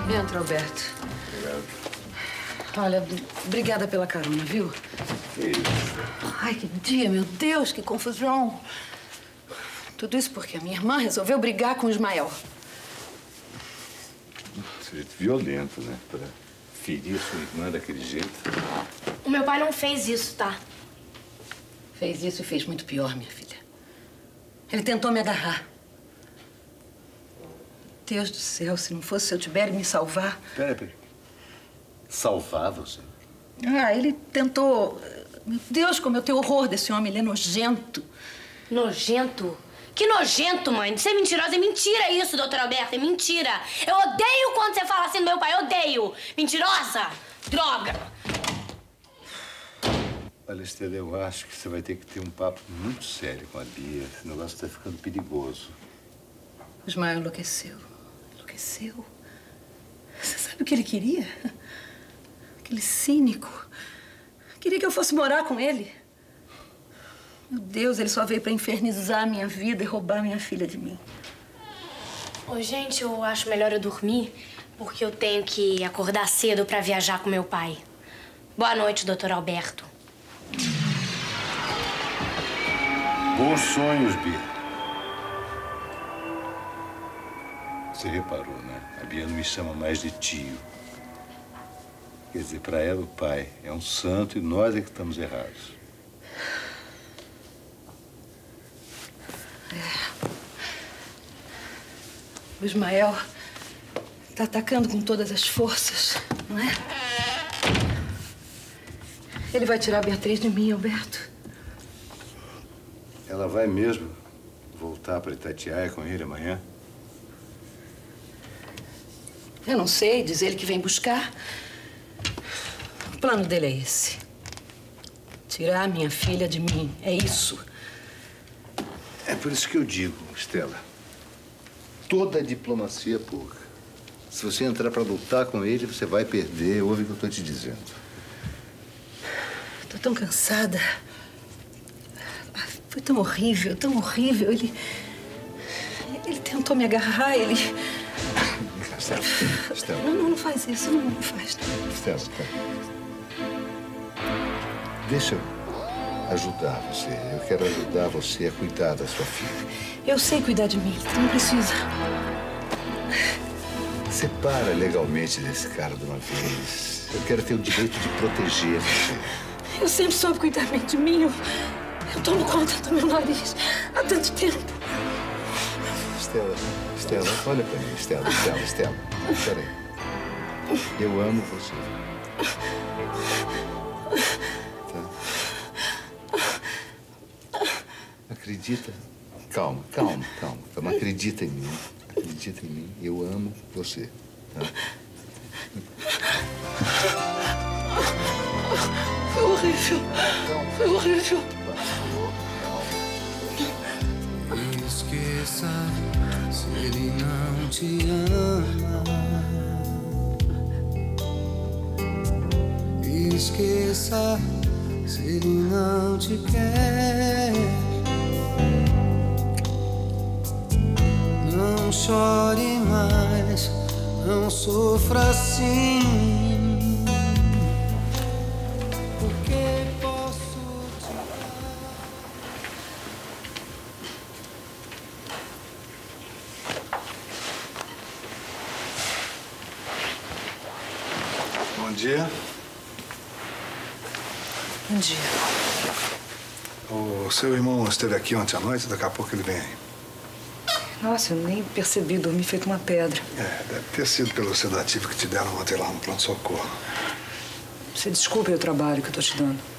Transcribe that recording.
Entra, Alberto. Obrigado. Olha, obrigada pela carona, viu? Que isso? Ai, que dia, meu Deus, que confusão. Tudo isso porque a minha irmã resolveu brigar com o Ismael. Sujeito violento, né? Pra ferir sua irmã daquele jeito. O meu pai não fez isso, tá? Fez isso e fez muito pior, minha filha. Ele tentou me agarrar. Deus do céu, se não fosse seu Tibério me salvar... Peraí. Salvar você? Ah, ele tentou... Meu Deus, como eu tenho horror desse homem, ele é nojento. Nojento? Que nojento, mãe. De ser mentirosa é mentira isso, doutor Alberto, é mentira. Eu odeio quando você fala assim do meu pai, eu odeio. Mentirosa? Droga. Olha, Estela, eu acho que você vai ter que ter um papo muito sério com a Bia. Esse negócio tá ficando perigoso. O Ismael enlouqueceu. Enlouqueceu. Você sabe o que ele queria? Aquele cínico. Queria que eu fosse morar com ele. Meu Deus, ele só veio pra infernizar a minha vida e roubar minha filha de mim. Ô, gente, eu acho melhor eu dormir, porque eu tenho que acordar cedo pra viajar com meu pai. Boa noite, doutor Alberto. Bons sonhos, Bia. Você reparou, né? A Bia não me chama mais de tio. Quer dizer, pra ela o pai é um santo e nós é que estamos errados. O Ismael tá atacando com todas as forças, não é? Ele vai tirar a Beatriz de mim, Alberto. Ela vai mesmo voltar para Itatiaia com ele amanhã? Eu não sei, diz ele que vem buscar. O plano dele é esse. Tirar minha filha de mim, é isso. É por isso que eu digo, Estela, toda diplomacia é pouca. Se você entrar para lutar com ele, você vai perder. Ouve o que eu tô te dizendo. Tô tão cansada. Foi tão horrível, tão horrível. Ele tentou me agarrar, ele... Estela, Estela. Não faz isso, não faz. Estela, deixa eu ajudar você. Eu quero ajudar você a cuidar da sua filha. Eu sei cuidar de mim, você não precisa. Separa legalmente desse cara de uma vez. Eu quero ter o direito de proteger você. Eu sempre soube cuidar bem de mim. Eu tomo conta do meu nariz há tanto tempo. Estela, olha pra mim. Estela. Peraí. Eu amo você. Tá? Acredita? Calma. Acredita em mim. Acredita em mim. Eu amo você. Tá? Foi horrível. Foi horrível. Esqueça se ele não te ama. Esqueça se ele não te quer. Não chore mais, não sofra assim. Porque posso te Bom dia. Bom dia. O seu irmão esteve aqui ontem à noite, daqui a pouco ele vem aí. Nossa, eu nem percebi, dormi feito uma pedra. Deve ter sido pelo sedativo que te deram ontem lá no pronto-socorro. Você desculpe o trabalho que eu tô te dando.